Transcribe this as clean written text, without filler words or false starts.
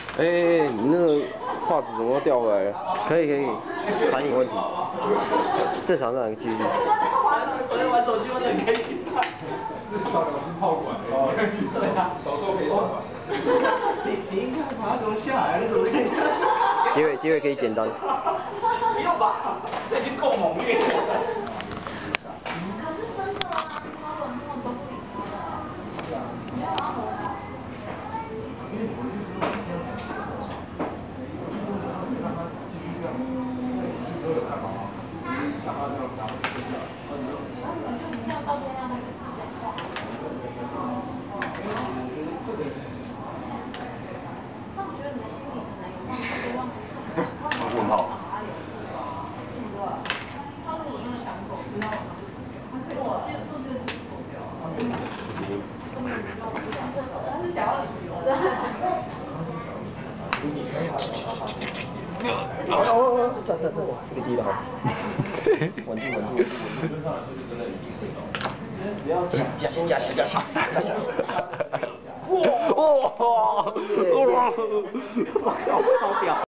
哎、你那个画质怎么掉回来了？可以，残影问题，正常让继续。 昨天玩手机玩得很开心啊。 至少2只炮管哦，对啊，早做可以上吧。 你应该把它留下来，怎么可以？ 结尾可以简单。 不用吧，这已经够猛烈了。 可是真的啊，他们都不理他的，没有要和好。 因为我去之后一定要讲实话，我去之后他没让他继续这样子，那你去之后有干嘛吗？让他这样拿回去下来。 然后你们就不这样到中央那边讲话。 因为我觉得这个， 那我觉得你们心里可能有放希望， 问号。 对吧？他如果真的想走，不要往上走。我记得做这个自己走掉。他是想要旅游的。 这个接的好，稳住。加强。哇！超屌！